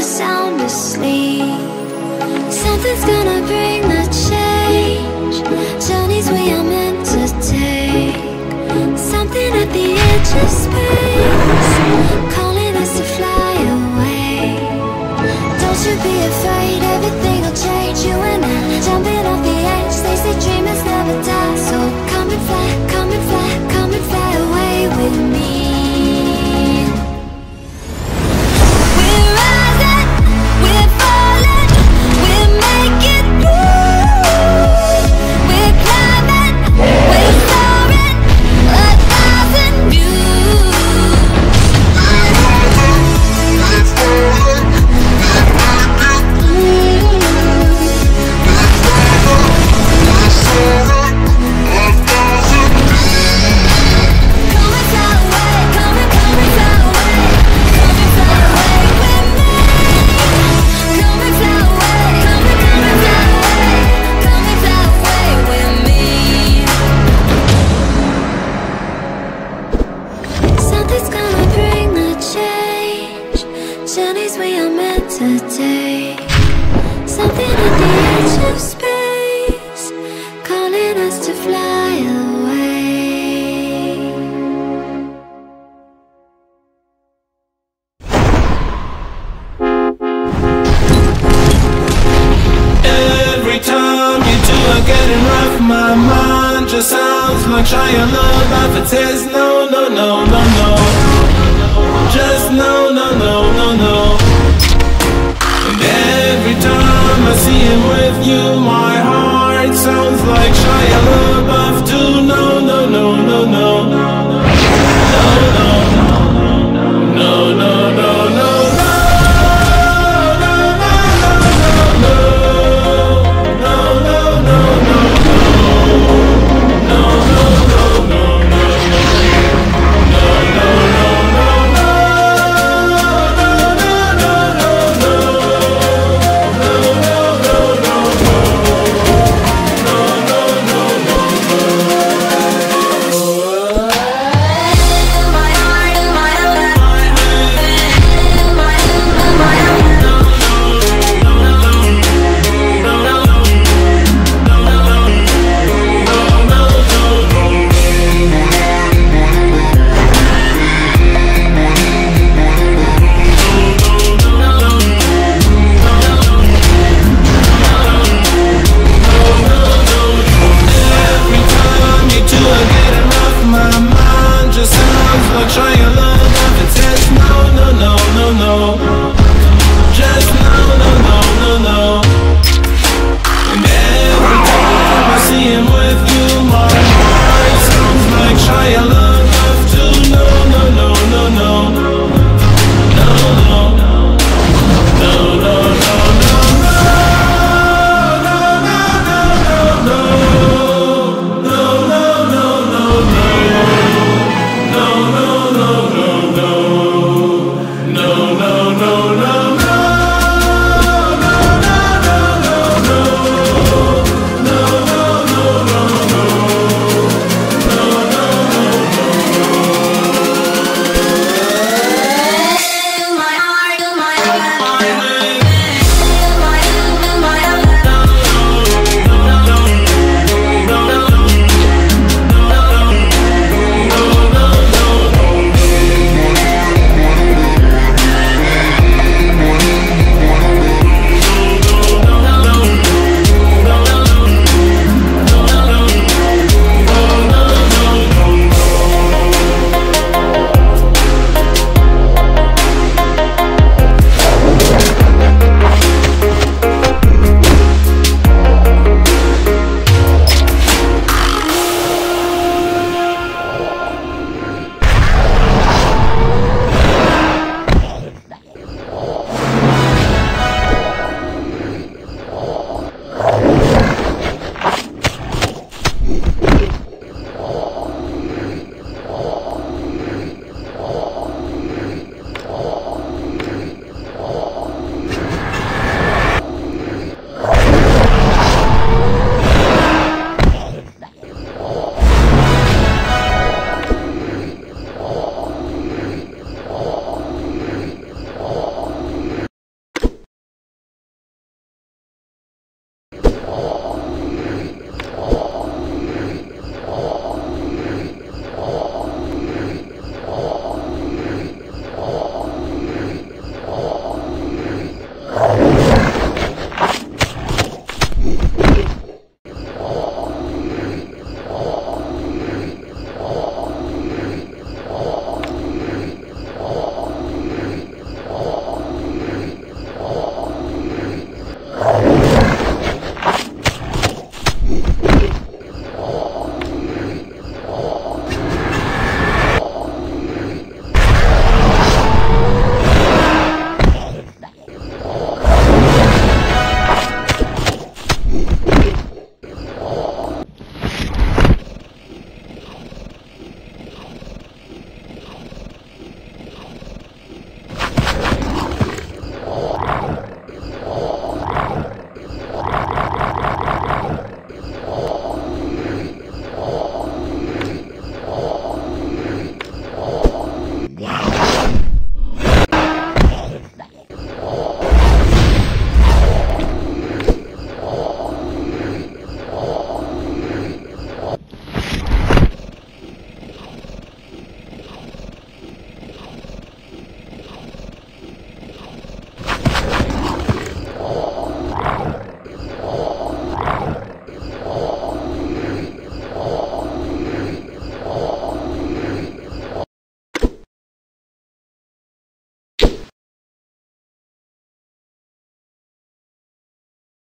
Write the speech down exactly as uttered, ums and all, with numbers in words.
sound asleep. Something's gonna bring the change. Journeys we are meant to take. Something at the edge of space, calling us to fly away. Don't you be afraid, everything will change. You and I, jumping off the edge. They say dreamers never die. So come and fly, come and fly, come and fly away with me. We're rising, we're falling, we're making moves. We're climbing, we're soaring, a thousand views. Something's gonna bring the change. Journeys we are meant to take. Something at the edge of space, calling us to fly away. Every time you do, I'm getting rough. My mind just sounds like Shia LaBeouf. It says no, no, no, no, no. Just no, no, no, no, no. And every time I see him with you, my heart sounds like Shia LaBeouf too. No, no, no, no, no. No, no, no, no, no, no. No, no, no, no, no. Thank